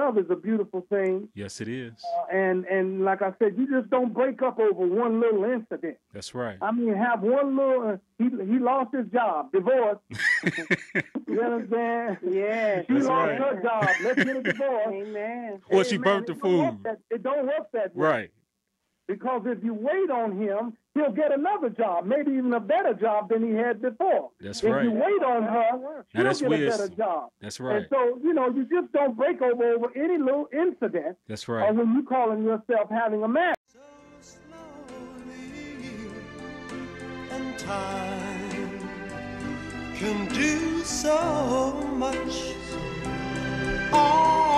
love is a beautiful thing. Yes, it is. And like I said, you just don't break up over one little incident. That's right. I mean, have one little, he lost his job, divorce. You understand? Yeah. She That's lost right. her job. Let's get a divorce. Amen. Or she burnt the food. It don't work that way. Right. Because if you wait on him, he'll get another job, maybe even a better job than he had before. That's if right. you wait on her, she'll get a better job. That's right. And so, you just don't break over any little incident. That's right. Or when you calling yourself having a marriage. So slowly, and time can do so much.